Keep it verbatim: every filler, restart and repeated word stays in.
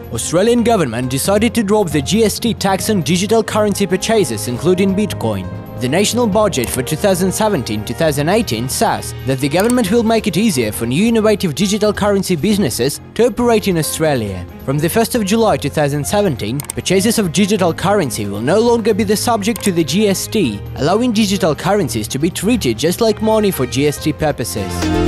Australian government decided to drop the G S T tax on digital currency purchases, including Bitcoin. The national budget for two thousand seventeen to two thousand eighteen says that the government will make it easier for new innovative digital currency businesses to operate in Australia. From the first of July two thousand seventeen, purchases of digital currency will no longer be the subject to the G S T, allowing digital currencies to be treated just like money for G S T purposes.